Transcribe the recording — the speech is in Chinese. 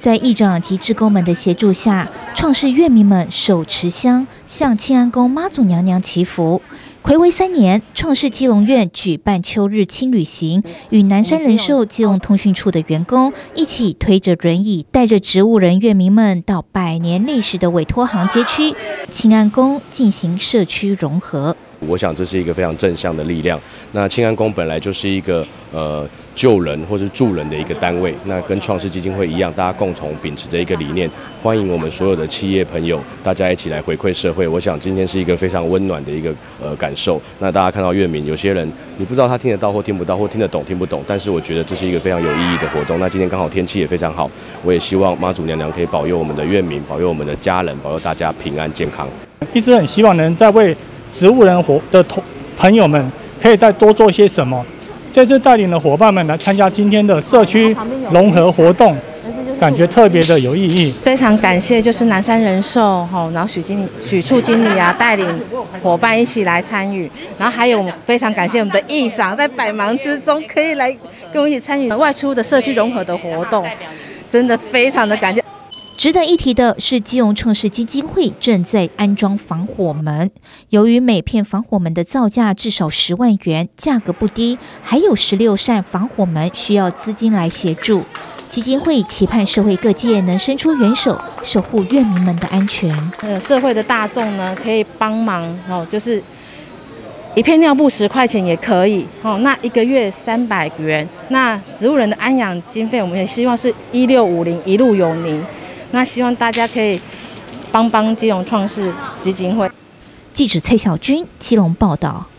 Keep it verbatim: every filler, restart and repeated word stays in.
在议长及志工们的协助下，创世院民们手持香向庆安宫妈祖娘娘祈福。睽违三年，创世基隆院举办秋日轻旅行，与南山人寿基隆通讯处的员工一起推着轮椅，带着植物人院民们到百年历史的委托行街区庆安宫进行社区融合。 我想这是一个非常正向的力量。那庆安宫本来就是一个呃救人或是助人的一个单位，那跟创世基金会一样，大家共同秉持着一个理念，欢迎我们所有的企业朋友，大家一起来回馈社会。我想今天是一个非常温暖的一个呃感受。那大家看到院民，有些人你不知道他听得到或听不到，或听得懂听不懂，但是我觉得这是一个非常有意义的活动。那今天刚好天气也非常好，我也希望妈祖娘娘可以保佑我们的院民，保佑我们的家人，保佑大家平安健康。 一直很希望能再为植物人活的同朋友们可以再多做些什么。这次带领的伙伴们来参加今天的社区融合活动，感觉特别的有意义。 非常感谢就是南山人寿吼，然后许经理、许处经理啊带领伙伴一起来参与，然后还有非常感谢我们的议长在百忙之中可以来跟我们一起参与外出的社区融合的活动，真的非常的感谢。 值得一提的是，基隆创世基金会正在安装防火门。由于每片防火门的造价至少十万元，价格不低，还有十六扇防火门需要资金来协助。基金会期盼社会各界能伸出援手，守护院民们的安全。 呃，社会的大众呢，可以帮忙哦，就是一片尿布十块钱也可以哦。那一个月三百元。那植物人的安养经费，我们也希望是一六五零一路有您。那希望大家可以帮帮基隆创世基金会。 记者蔡小军基隆报道。